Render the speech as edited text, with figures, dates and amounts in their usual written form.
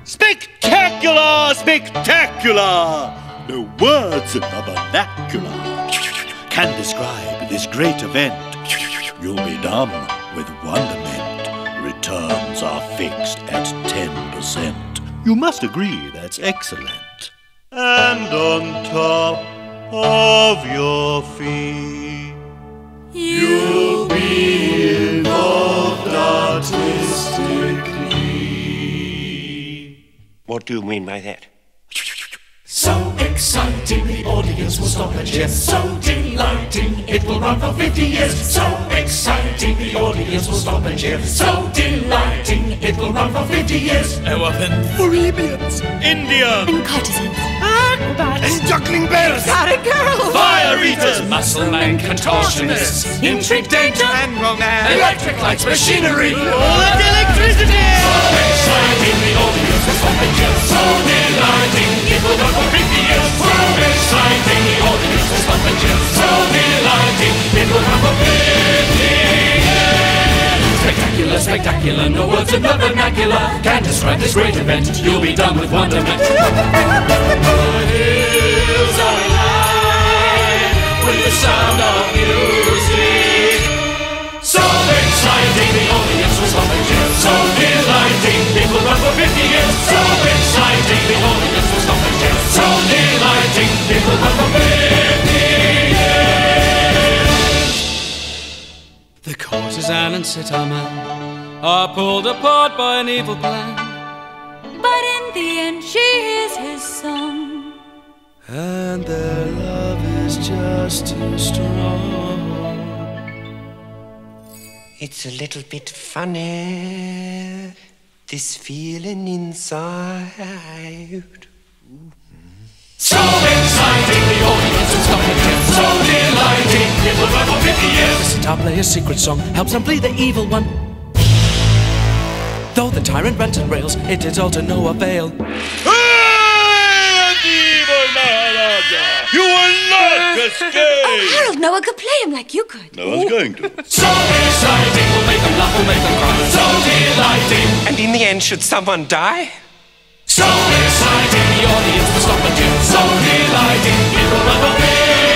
Spectacular! Spectacular! No words in the vernacular can describe this great event. You'll be dumb with wonderment. Returns are fixed at 10%. You must agree that's excellent. And on top of your fee, you'll be involved artistically. What do you mean by that? So exciting, the audience will stop and cheer. So delighting, it will run for 50 years. So exciting, the audience will stop and cheer. So delighting, it will run for 50 years. Elephants, Arabians, Indians, And courtesans, acrobats, and juggling bears, parrot girls, fire eaters, Muscle man contortionists, intrigue, danger, and romance, electric lights, machinery. all that electricity. So exciting, the audience will stop and cheer. So delighting, it will run for 50 years. So exciting, the audience will stop and cheer. So delighting, it will run for 50 years. Spectacular, spectacular, no words in the vernacular can describe this great event. You'll be done with wonderment. The hills are alive with the sound of music. So exciting, the audience will stop and cheer. So delighting, it will run for 50 years. So exciting, the audience will stop and cheer. So delighting, it will run for 50 years. The courtesan and sitar-man are pulled apart by an evil plan, but in the end she is his son. and their love is just too strong. It's a little bit funny, this feeling inside. So exciting, the audience will stop and cheer. So delighting, it will run for 50 years. The sitar player's secret song helps them flee the evil one. Though the tyrant rented rails, it is all to no avail. You will not escape! Oh, Harold, no one could play him like you could. No one's going to. So exciting, we'll make them laugh, we'll make them cry. So delighting, And in the end, should someone die? so exciting, the audience will stop and cheer. So delighting, it will run for 50